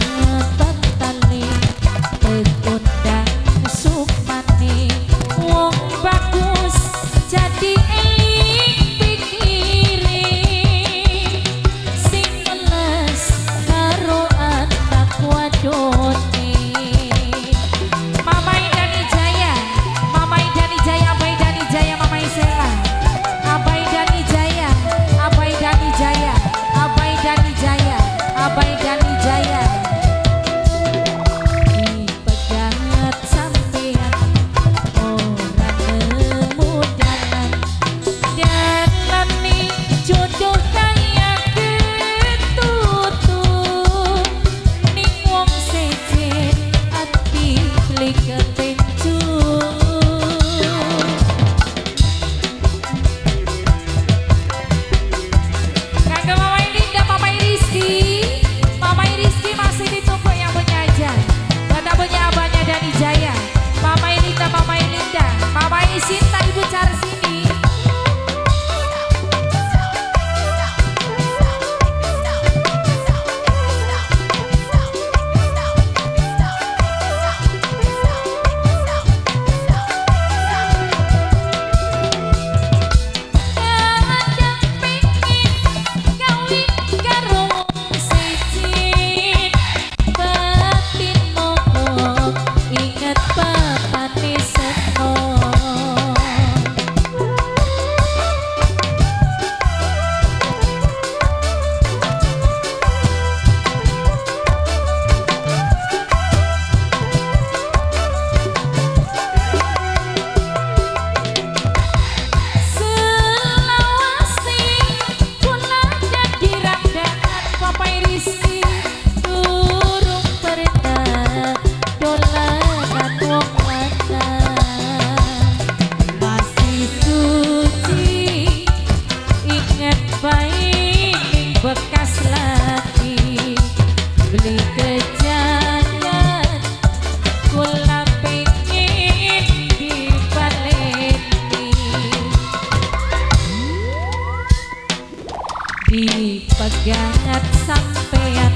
Dipegangat sampean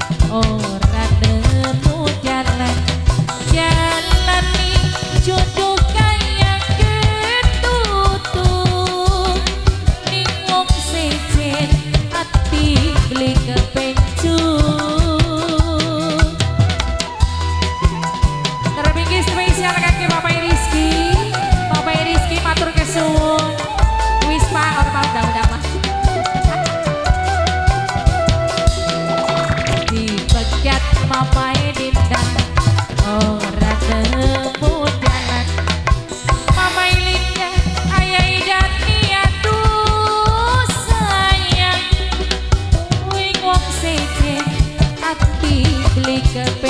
ora nemu jalan jalani jodoh kaya ketutup ning wong sejen ati beli kepencut terpinggir spesial kaki Bapak Rizky matur kesuwun wis Pak ora mau udah Mas Mamae Dinda ora nemu jalan Mamae Linda ayai dani aduh sayang wing wong sejen ati beli kepe